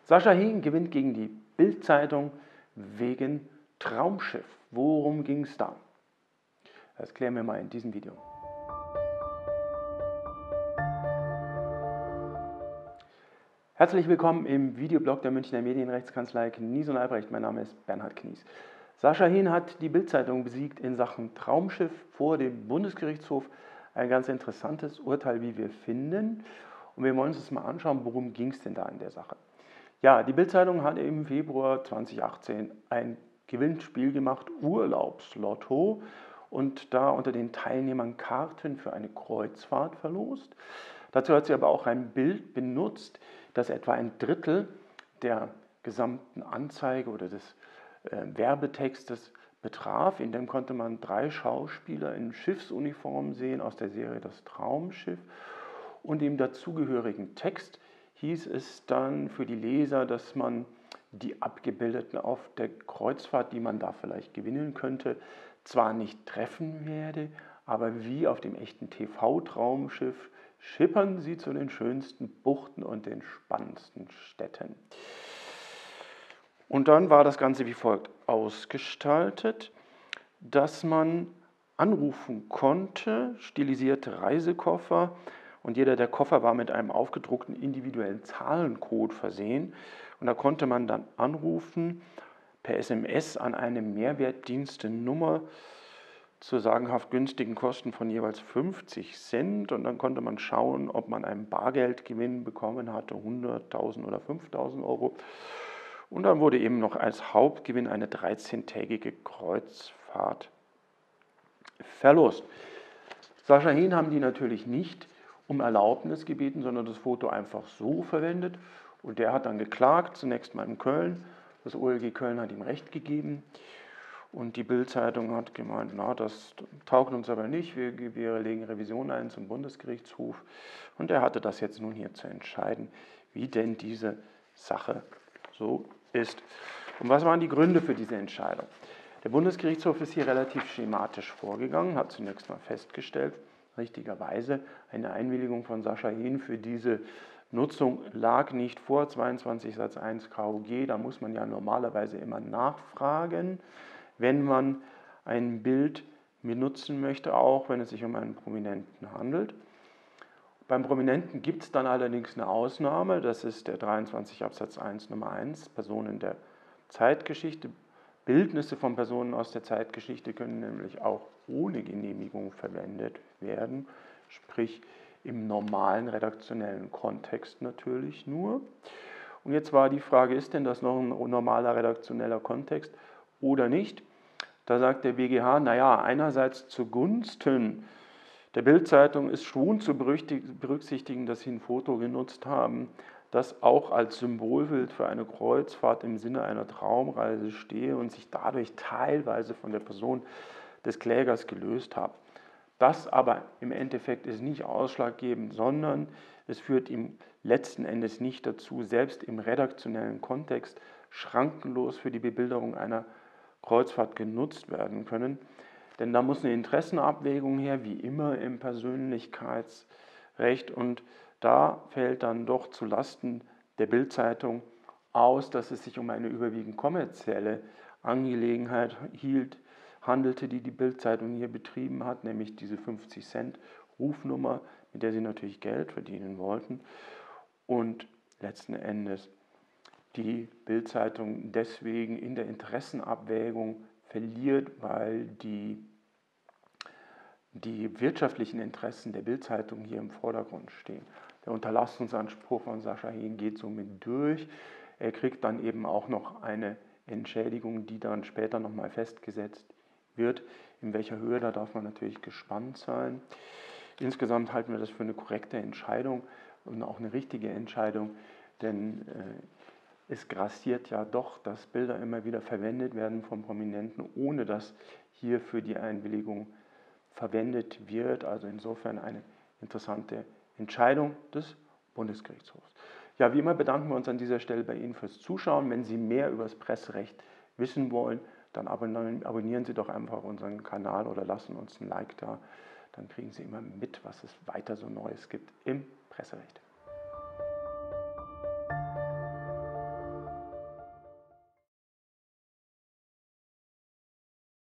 Sascha Hehn gewinnt gegen die Bild-Zeitung wegen Traumschiff. Worum ging es da? Das klären wir mal in diesem Video. Herzlich willkommen im Videoblog der Münchner Medienrechtskanzlei Knies und Albrecht. Mein Name ist Bernhard Knies. Sascha Hehn hat die Bild-Zeitung besiegt in Sachen Traumschiff vor dem Bundesgerichtshof. Ein ganz interessantes Urteil, wie wir finden. Und wir wollen uns das mal anschauen, worum ging es denn da in der Sache. Ja, die Bild-Zeitung hat im Februar 2018 ein Gewinnspiel gemacht, Urlaubslotto, und da unter den Teilnehmern Karten für eine Kreuzfahrt verlost. Dazu hat sie aber auch ein Bild benutzt, das etwa ein Drittel der gesamten Anzeige oder des Werbetextes betraf. In dem konnte man 3 Schauspieler in Schiffsuniform sehen aus der Serie Das Traumschiff, und im dazugehörigen Text hieß es dann für die Leser, dass man die Abgebildeten auf der Kreuzfahrt, die man da vielleicht gewinnen könnte, zwar nicht treffen werde, aber wie auf dem echten TV-Traumschiff schippern sie zu den schönsten Buchten und den spannendsten Städten. Und dann war das Ganze wie folgt ausgestaltet, dass man anrufen konnte, stilisierte Reisekoffer, und jeder der Koffer war mit einem aufgedruckten individuellen Zahlencode versehen. Und da konnte man dann anrufen per SMS an eine Mehrwertdienstenummer zu sagenhaft günstigen Kosten von jeweils 50 Cent. Und dann konnte man schauen, ob man einen Bargeldgewinn bekommen hatte, 100.000 oder 5.000 Euro. Und dann wurde eben noch als Hauptgewinn eine 13-tägige Kreuzfahrt verlost. Sascha Hehn haben die natürlich nicht um Erlaubnis gebeten, sondern das Foto einfach so verwendet. Und der hat dann geklagt, zunächst mal in Köln. Das OLG Köln hat ihm Recht gegeben. Und die Bild-Zeitung hat gemeint, na, das taugt uns aber nicht, wir legen Revision ein zum Bundesgerichtshof. Und er hatte das jetzt nun hier zu entscheiden, wie denn diese Sache so ist. Und was waren die Gründe für diese Entscheidung? Der Bundesgerichtshof ist hier relativ schematisch vorgegangen, hat zunächst mal festgestellt, richtigerweise, eine Einwilligung von Sascha Hehn für diese Nutzung lag nicht vor, 22 Satz 1 KUG, da muss man ja normalerweise immer nachfragen, wenn man ein Bild benutzen möchte, auch wenn es sich um einen Prominenten handelt. Beim Prominenten gibt es dann allerdings eine Ausnahme, das ist der 23 Absatz 1 Nummer 1, Personen der Zeitgeschichte. Bildnisse von Personen aus der Zeitgeschichte können nämlich auch ohne Genehmigung verwendet werden, sprich im normalen redaktionellen Kontext natürlich nur. Und jetzt war die Frage, ist denn das noch ein normaler redaktioneller Kontext oder nicht? Da sagt der BGH, naja, einerseits zugunsten der Bild-Zeitung ist schon zu berücksichtigen, dass sie ein Foto genutzt haben, das auch als Symbolbild für eine Kreuzfahrt im Sinne einer Traumreise stehe und sich dadurch teilweise von der Person des Klägers gelöst habe. Das aber im Endeffekt ist nicht ausschlaggebend, sondern es führt ihm letzten Endes nicht dazu, selbst im redaktionellen Kontext schrankenlos für die Bebilderung einer Kreuzfahrt genutzt werden können. Denn da muss eine Interessenabwägung her, wie immer im Persönlichkeitsrecht, und da fällt dann doch zu Lasten der Bild-Zeitung aus, dass es sich um eine überwiegend kommerzielle Angelegenheit handelte, die die Bild-Zeitung hier betrieben hat, nämlich diese 50 Cent Rufnummer, mit der sie natürlich Geld verdienen wollten, und letzten Endes die Bild-Zeitung deswegen in der Interessenabwägung verliert, weil die wirtschaftlichen Interessen der Bild-Zeitung hier im Vordergrund stehen. Der Unterlassungsanspruch von Sascha Hehn geht somit durch. Er kriegt dann eben auch noch eine Entschädigung, die dann später nochmal festgesetzt wird. In welcher Höhe, da darf man natürlich gespannt sein. Insgesamt halten wir das für eine korrekte Entscheidung und auch eine richtige Entscheidung, denn es grassiert ja doch, dass Bilder immer wieder verwendet werden von Prominenten, ohne dass hier für die Einwilligung verwendet wird. Also insofern eine interessante Entscheidung des Bundesgerichtshofs. Ja, wie immer bedanken wir uns an dieser Stelle bei Ihnen fürs Zuschauen. Wenn Sie mehr über das Presserecht wissen wollen, dann abonnieren Sie doch einfach unseren Kanal oder lassen uns ein Like da. Dann kriegen Sie immer mit, was es weiter so Neues gibt im Presserecht.